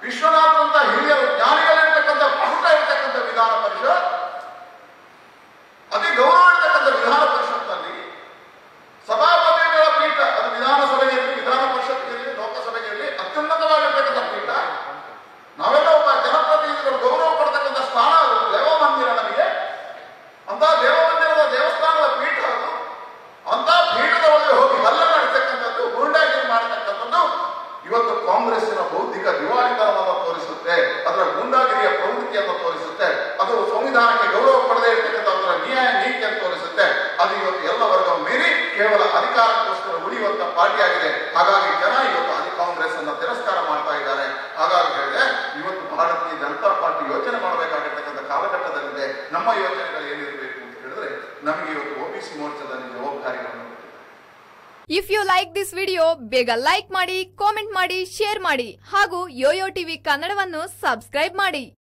ವಿಶ್ವನಾಥ್ ಅಂತ ಹಿರಿಯರು ಜ್ಞಾನಿಗಳಿರ್ತಕ್ಕಂಥ ಪುಟ ಇರ್ತಕ್ಕಂಥ ವಿಧಾನ ಪರಿಷತ್, ಅತಿ ಗೌರವ ಇರ್ತಕ್ಕಂಥ ವಿಧಾನ ಪರಿಷತ್ನಲ್ಲಿ ಸಭಾಪತಿಗಳ ಪೀಠ, ಅದು ವಿಧಾನಸಭೆಯಲ್ಲಿ, ವಿಧಾನ ಪರಿಷತ್ಗೆ, ಲೋಕಸಭೆಯಲ್ಲಿ ಅತ್ಯುನ್ನತವಾಗಿರ್ತಕ್ಕಂಥ ಪೀಠ. ನಾವೆಲ್ಲ ಒಬ್ಬ ಜನಪ್ರತಿನಿಧಿಗಳು ಗೌರವ ಪಡ್ತಕ್ಕಂಥ ಸ್ಥಾನ ಅದು. ದೇವಮಂದಿರ ನಮಗೆ ಅಂತ ದೇವಮಂದಿರದ ದೇವಸ್ಥಾನದ ಪೀಠ ಅದು. ಅಂತ ಪೀಠದ ಒಳಗೆ ಹೋಗಿ ಹಲ್ಲೆ ನಡೆಸ್ತಕ್ಕಂಥದ್ದು, ಗೂಂಡಾಗಿರಿ ಮಾಡತಕ್ಕಂಥದ್ದು ಇವತ್ತು ಕಾಂಗ್ರೆಸ್ಸಿನ ಬೌದ್ಧಿಕ ದಿವಾಳಿತನವನ್ನು ತೋರಿಸುತ್ತೆ. ಅದರ ಗೂಂಡಾಗಿರಿಯ ಪ್ರವೃತ್ತಿಯನ್ನು ತೋರಿಸುತ್ತೆ. ಅದು ಸಂವಿಧಾನಕ್ಕೆ ಗೌರವ ಪಡೆದೇ ಇರ್ತಕ್ಕಂಥ ಅದರ ನ್ಯಾಯ ನೀತಿಯನ್ನು ತೋರಿಸುತ್ತೆ. ಅದು ಇವತ್ತು ಎಲ್ಲ ವರ್ಗ ಮೀರಿ ಕೇವಲ ಅಧಿಕಾರಕ್ಕೋಸ್ಕರ ಉಳಿಯುವಂತ ಪಾರ್ಟಿ ಆಗಿದೆ. ಹಾಗಾಗಿ ಜನ ಇವತ್ತು ಕಾಂಗ್ರೆಸ್ ಅನ್ನ ತಿರಸ್ಕಾರ ಮಾಡ್ತಾ ಇದ್ದಾರೆ. ಹಾಗಾಗಿ ಹೇಳಿದೆ, ಇವತ್ತು ಭಾರತೀಯ ಜನತಾ ಪಾರ್ಟಿ ಯೋಚನೆ ಮಾಡಬೇಕಾಗಿರ್ತಕ್ಕಂಥ ಕಾಲಘಟ್ಟದಲ್ಲಿದೆ. ನಮ್ಮ ಯೋಚನೆಗಳು ಏನಿರಬೇಕು ಅಂತ ಹೇಳಿದ್ರೆ, ನಮಗೆ ಇವತ್ತು ಒಬಿಸಿ ಮೋರ್ಚಾದಲ್ಲಿ ಜವಾಬ್ದಾರಿಗಳನ್ನು. If you like this video, ಬೇಗ ಲೈಕ್ ಮಾಡಿ, ಕಾಮೆಂಟ್ ಮಾಡಿ, ಶೇರ್ ಮಾಡಿ ಹಾಗೂ ಯೋಯೋ ಟಿವಿ ಕನ್ನಡವನ್ನು ಸಬ್ಸ್ಕ್ರೈಬ್ ಮಾಡಿ.